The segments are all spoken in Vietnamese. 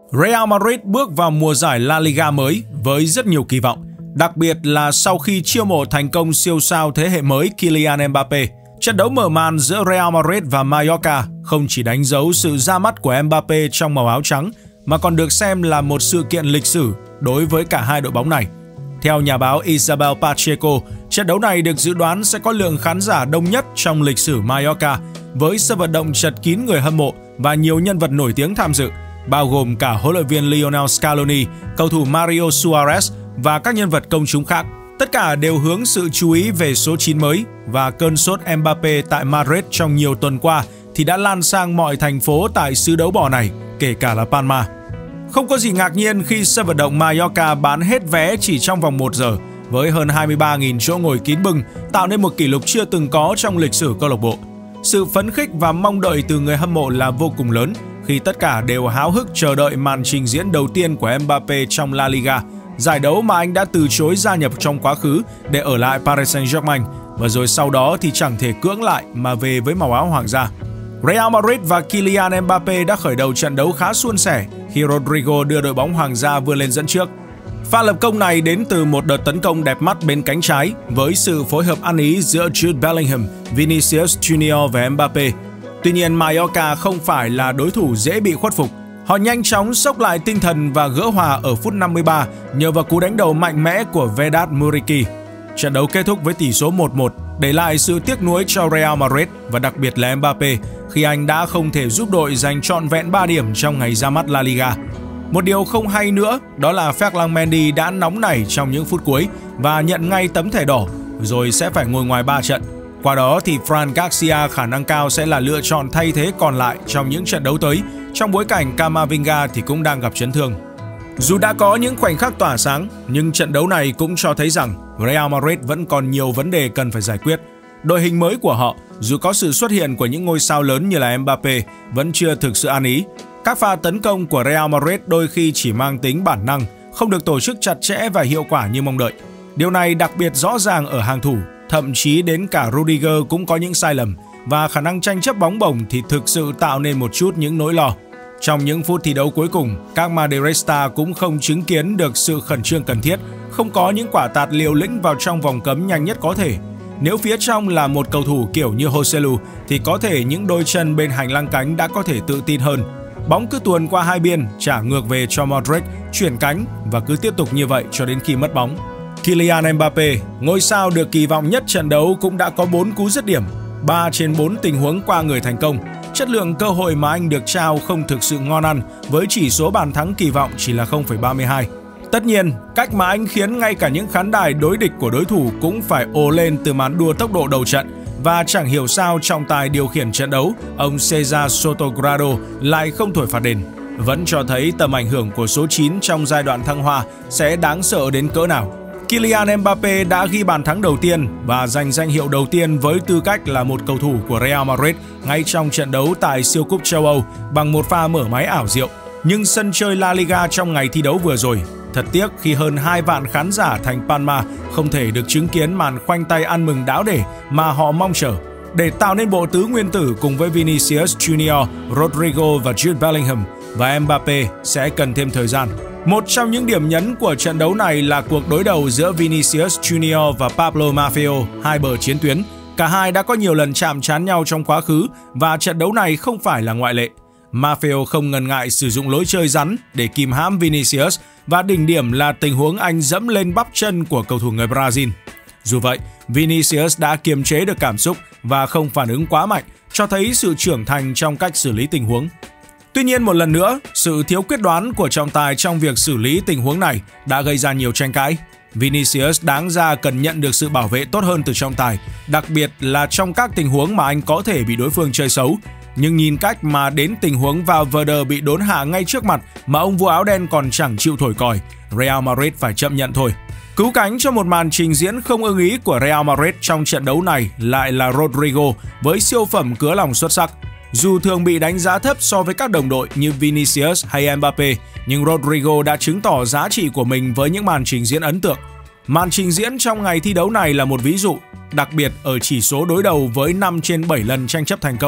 Real Madrid bước vào mùa giải La Liga mới với rất nhiều kỳ vọng, đặc biệt là sau khi chiêu mộ thành công siêu sao thế hệ mới Kylian Mbappé. Trận đấu mở màn giữa Real Madrid và Mallorca không chỉ đánh dấu sự ra mắt của Mbappé trong màu áo trắng mà còn được xem là một sự kiện lịch sử đối với cả hai đội bóng này. Theo nhà báo Isabel Pacheco, trận đấu này được dự đoán sẽ có lượng khán giả đông nhất trong lịch sử Mallorca, với sân vận động chật kín người hâm mộ và nhiều nhân vật nổi tiếng tham dự, bao gồm cả huấn luyện viên Lionel Scaloni, cầu thủ Mario Suarez và các nhân vật công chúng khác. Tất cả đều hướng sự chú ý về số 9 mới, và cơn sốt Mbappé tại Madrid trong nhiều tuần qua thì đã lan sang mọi thành phố tại xứ đấu bò này, kể cả là Palma. Không có gì ngạc nhiên khi sân vận động Mallorca bán hết vé chỉ trong vòng 1 giờ, với hơn 23.000 chỗ ngồi kín bưng, tạo nên một kỷ lục chưa từng có trong lịch sử câu lạc bộ. Sự phấn khích và mong đợi từ người hâm mộ là vô cùng lớn khi tất cả đều háo hức chờ đợi màn trình diễn đầu tiên của Mbappé trong La Liga, giải đấu mà anh đã từ chối gia nhập trong quá khứ để ở lại Paris Saint-Germain, và rồi sau đó thì chẳng thể cưỡng lại mà về với màu áo hoàng gia. Real Madrid và Kylian Mbappé đã khởi đầu trận đấu khá suôn sẻ khi Rodrigo đưa đội bóng hoàng gia vươn lên dẫn trước. Pha lập công này đến từ một đợt tấn công đẹp mắt bên cánh trái với sự phối hợp ăn ý giữa Jude Bellingham, Vinicius Junior và Mbappé. Tuy nhiên, Mallorca không phải là đối thủ dễ bị khuất phục. Họ nhanh chóng xốc lại tinh thần và gỡ hòa ở phút 53 nhờ vào cú đánh đầu mạnh mẽ của Vedat Muriqi. Trận đấu kết thúc với tỷ số 1-1, để lại sự tiếc nuối cho Real Madrid và đặc biệt là Mbappé khi anh đã không thể giúp đội giành trọn vẹn 3 điểm trong ngày ra mắt La Liga. Một điều không hay nữa đó là Ferland Mendy đã nóng nảy trong những phút cuối và nhận ngay tấm thẻ đỏ, rồi sẽ phải ngồi ngoài 3 trận. Qua đó thì Fran Garcia khả năng cao sẽ là lựa chọn thay thế còn lại trong những trận đấu tới, trong bối cảnh Camavinga thì cũng đang gặp chấn thương. Dù đã có những khoảnh khắc tỏa sáng, nhưng trận đấu này cũng cho thấy rằng Real Madrid vẫn còn nhiều vấn đề cần phải giải quyết. Đội hình mới của họ, dù có sự xuất hiện của những ngôi sao lớn như là Mbappé, vẫn chưa thực sự ăn ý. Các pha tấn công của Real Madrid đôi khi chỉ mang tính bản năng, không được tổ chức chặt chẽ và hiệu quả như mong đợi. Điều này đặc biệt rõ ràng ở hàng thủ, thậm chí đến cả Rudiger cũng có những sai lầm, và khả năng tranh chấp bóng bổng thì thực sự tạo nên một chút những nỗi lo. Trong những phút thi đấu cuối cùng, các Maderista cũng không chứng kiến được sự khẩn trương cần thiết, không có những quả tạt liều lĩnh vào trong vòng cấm nhanh nhất có thể. Nếu phía trong là một cầu thủ kiểu như Joselu thì có thể những đôi chân bên hành lang cánh đã có thể tự tin hơn. Bóng cứ tuồn qua hai biên, trả ngược về cho Modric, chuyển cánh và cứ tiếp tục như vậy cho đến khi mất bóng. Kylian Mbappé, ngôi sao được kỳ vọng nhất trận đấu, cũng đã có 4 cú dứt điểm, 3 trên 4 tình huống qua người thành công. Chất lượng cơ hội mà anh được trao không thực sự ngon ăn, với chỉ số bàn thắng kỳ vọng chỉ là 0,32. Tất nhiên, cách mà anh khiến ngay cả những khán đài đối địch của đối thủ cũng phải ồ lên từ màn đua tốc độ đầu trận, và chẳng hiểu sao trọng tài điều khiển trận đấu, ông Cesar Sotogrado, lại không thổi phạt đền. Vẫn cho thấy tầm ảnh hưởng của số 9 trong giai đoạn thăng hoa sẽ đáng sợ đến cỡ nào. Kylian Mbappé đã ghi bàn thắng đầu tiên và giành danh hiệu đầu tiên với tư cách là một cầu thủ của Real Madrid ngay trong trận đấu tại siêu cúp châu Âu bằng một pha mở máy ảo diệu. Nhưng sân chơi La Liga trong ngày thi đấu vừa rồi, thật tiếc khi hơn 2 vạn khán giả thành Palma không thể được chứng kiến màn khoanh tay ăn mừng đáo để mà họ mong chờ. Để tạo nên bộ tứ nguyên tử cùng với Vinicius Junior, Rodrigo và Jude Bellingham và Mbappé sẽ cần thêm thời gian. Một trong những điểm nhấn của trận đấu này là cuộc đối đầu giữa Vinicius Junior và Pablo Maffeo, hai bờ chiến tuyến. Cả hai đã có nhiều lần chạm trán nhau trong quá khứ và trận đấu này không phải là ngoại lệ. Maffeo không ngần ngại sử dụng lối chơi rắn để kìm hãm Vinicius, và đỉnh điểm là tình huống anh dẫm lên bắp chân của cầu thủ người Brazil. Dù vậy, Vinicius đã kiềm chế được cảm xúc và không phản ứng quá mạnh, cho thấy sự trưởng thành trong cách xử lý tình huống. Tuy nhiên, một lần nữa, sự thiếu quyết đoán của trọng tài trong việc xử lý tình huống này đã gây ra nhiều tranh cãi. Vinicius đáng ra cần nhận được sự bảo vệ tốt hơn từ trọng tài, đặc biệt là trong các tình huống mà anh có thể bị đối phương chơi xấu. Nhưng nhìn cách mà đến tình huống Valverde bị đốn hạ ngay trước mặt mà ông vua áo đen còn chẳng chịu thổi còi, Real Madrid phải chấp nhận thôi. Cứu cánh cho một màn trình diễn không ưng ý của Real Madrid trong trận đấu này lại là Rodrigo với siêu phẩm cứa lòng xuất sắc. Dù thường bị đánh giá thấp so với các đồng đội như Vinicius hay Mbappé, nhưng Rodrigo đã chứng tỏ giá trị của mình với những màn trình diễn ấn tượng. Màn trình diễn trong ngày thi đấu này là một ví dụ, đặc biệt ở chỉ số đối đầu với 5 trên 7 lần tranh chấp thành công.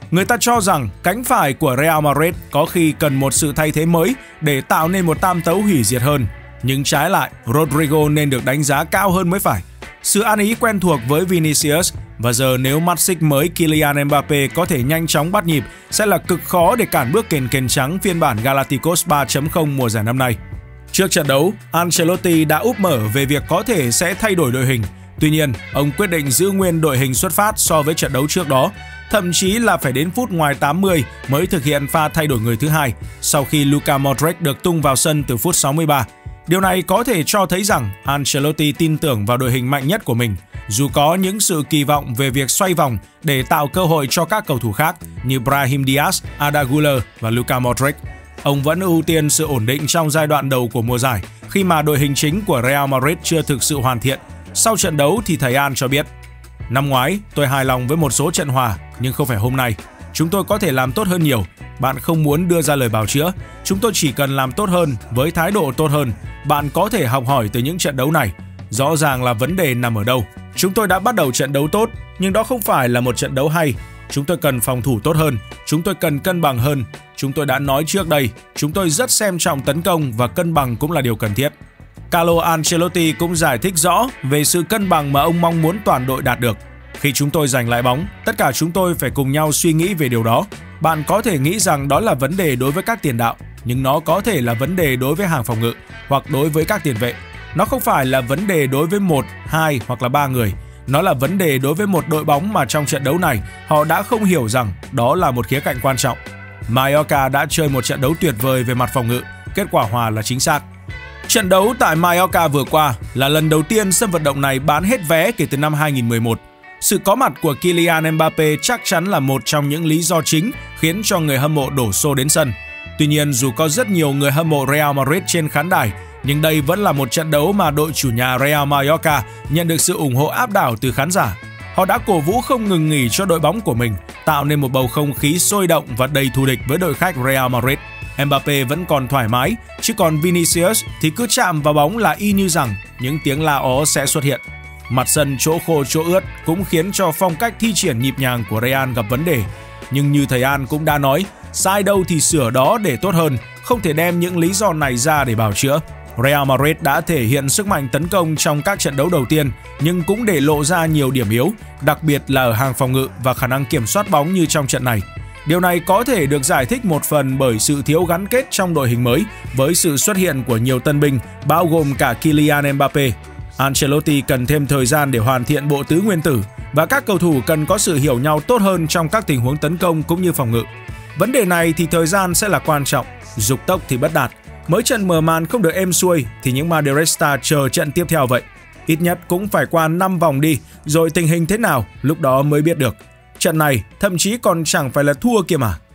Người ta cho rằng cánh phải của Real Madrid có khi cần một sự thay thế mới để tạo nên một tam tấu hủy diệt hơn. Nhưng trái lại, Rodrigo nên được đánh giá cao hơn mới phải. Sự ăn ý quen thuộc với Vinicius, và giờ nếu mắt xích mới Kylian Mbappé có thể nhanh chóng bắt nhịp, sẽ là cực khó để cản bước kền kền trắng phiên bản Galacticos 3.0 mùa giải năm nay. Trước trận đấu, Ancelotti đã úp mở về việc có thể sẽ thay đổi đội hình. Tuy nhiên, ông quyết định giữ nguyên đội hình xuất phát so với trận đấu trước đó, thậm chí là phải đến phút ngoài 80 mới thực hiện pha thay đổi người thứ hai sau khi Luka Modric được tung vào sân từ phút 63. Điều này có thể cho thấy rằng Ancelotti tin tưởng vào đội hình mạnh nhất của mình, dù có những sự kỳ vọng về việc xoay vòng để tạo cơ hội cho các cầu thủ khác như Brahim Diaz, Arda Güler và Luka Modric. Ông vẫn ưu tiên sự ổn định trong giai đoạn đầu của mùa giải khi mà đội hình chính của Real Madrid chưa thực sự hoàn thiện. Sau trận đấu thì thầy An cho biết: "Năm ngoái tôi hài lòng với một số trận hòa, nhưng không phải hôm nay. Chúng tôi có thể làm tốt hơn nhiều. Bạn không muốn đưa ra lời bào chữa. Chúng tôi chỉ cần làm tốt hơn với thái độ tốt hơn. Bạn có thể học hỏi từ những trận đấu này. Rõ ràng là vấn đề nằm ở đâu. Chúng tôi đã bắt đầu trận đấu tốt, nhưng đó không phải là một trận đấu hay. Chúng tôi cần phòng thủ tốt hơn. Chúng tôi cần cân bằng hơn. Chúng tôi đã nói trước đây, chúng tôi rất xem trọng tấn công và cân bằng cũng là điều cần thiết." Carlo Ancelotti cũng giải thích rõ về sự cân bằng mà ông mong muốn toàn đội đạt được. "Khi chúng tôi giành lại bóng, tất cả chúng tôi phải cùng nhau suy nghĩ về điều đó. Bạn có thể nghĩ rằng đó là vấn đề đối với các tiền đạo, nhưng nó có thể là vấn đề đối với hàng phòng ngự hoặc đối với các tiền vệ. Nó không phải là vấn đề đối với 1, 2 hoặc là 3 người. Nó là vấn đề đối với một đội bóng mà trong trận đấu này họ đã không hiểu rằng đó là một khía cạnh quan trọng. Mallorca đã chơi một trận đấu tuyệt vời về mặt phòng ngự, kết quả hòa là chính xác." Trận đấu tại Mallorca vừa qua là lần đầu tiên sân vận động này bán hết vé kể từ năm 2011. Sự có mặt của Kylian Mbappé chắc chắn là một trong những lý do chính khiến cho người hâm mộ đổ xô đến sân. Tuy nhiên, dù có rất nhiều người hâm mộ Real Madrid trên khán đài, nhưng đây vẫn là một trận đấu mà đội chủ nhà Real Mallorca nhận được sự ủng hộ áp đảo từ khán giả. Họ đã cổ vũ không ngừng nghỉ cho đội bóng của mình, tạo nên một bầu không khí sôi động và đầy thù địch với đội khách Real Madrid. Mbappé vẫn còn thoải mái, chứ còn Vinicius thì cứ chạm vào bóng là y như rằng những tiếng la ó sẽ xuất hiện. Mặt sân chỗ khô chỗ ướt cũng khiến cho phong cách thi triển nhịp nhàng của Real gặp vấn đề. Nhưng như thầy An cũng đã nói, sai đâu thì sửa đó để tốt hơn, không thể đem những lý do này ra để bào chữa. Real Madrid đã thể hiện sức mạnh tấn công trong các trận đấu đầu tiên, nhưng cũng để lộ ra nhiều điểm yếu, đặc biệt là ở hàng phòng ngự và khả năng kiểm soát bóng như trong trận này. Điều này có thể được giải thích một phần bởi sự thiếu gắn kết trong đội hình mới với sự xuất hiện của nhiều tân binh, bao gồm cả Kylian Mbappé. Ancelotti cần thêm thời gian để hoàn thiện bộ tứ nguyên tử và các cầu thủ cần có sự hiểu nhau tốt hơn trong các tình huống tấn công cũng như phòng ngự. Vấn đề này thì thời gian sẽ là quan trọng, dục tốc thì bất đạt. Mới trận mở màn không được êm xuôi thì những Maderista chờ trận tiếp theo vậy. Ít nhất cũng phải qua 5 vòng đi, rồi tình hình thế nào lúc đó mới biết được. Trận này thậm chí còn chẳng phải là thua kia mà.